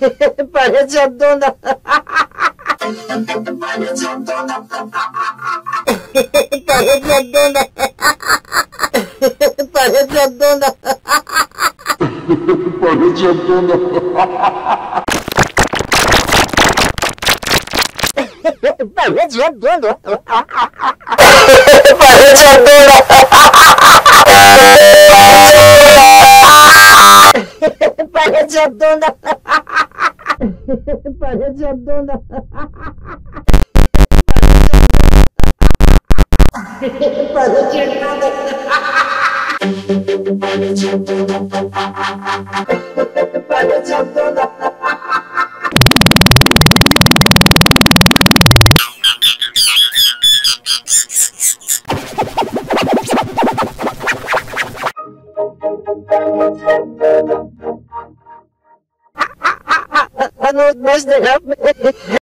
Parece a dona. Parece a dona. Parece a dona. Parece a dona. Parece a dona. Parece a dona. Parece a dona. Parece a dona. Parece a dona. Parece a dona. I know it's messed up.